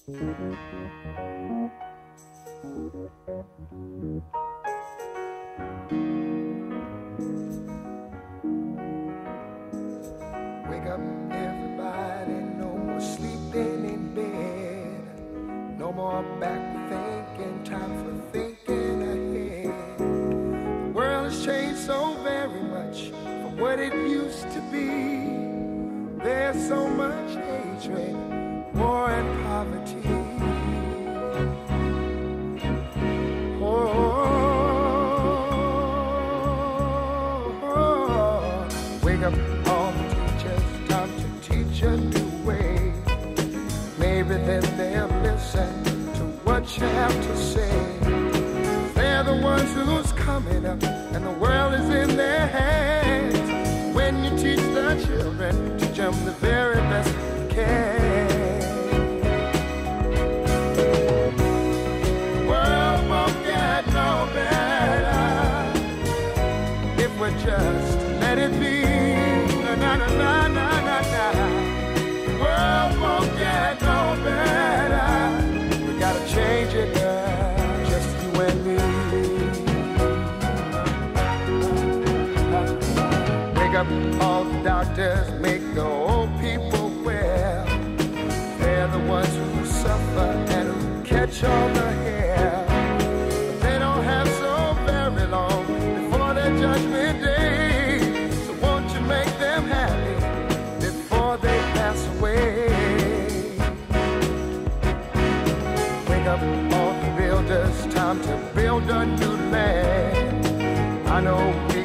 Wake up, everybody, no more sleeping in bed. No more back thinking, time for thinking ahead. The world has changed so very much from what it used to be. There's so much hatred, war and poverty. Wake up all the teachers, time to teach a new way. Maybe then they'll listen to what you have to say. They're the ones who's coming up, and the world is in their hands. When you teach the children, teach them the very best you can. The world won't get no better if we just let it be. Na na na na na na. The world won't get no better. We gotta change it, girl, just you and me. Wake up all the doctors, make the old people well. They're the ones who suffer and who catch all the hair. But they don't have so very long before their judgment day. So won't you make them happy before they pass away? Wake up all the builders, time to build a new land. I know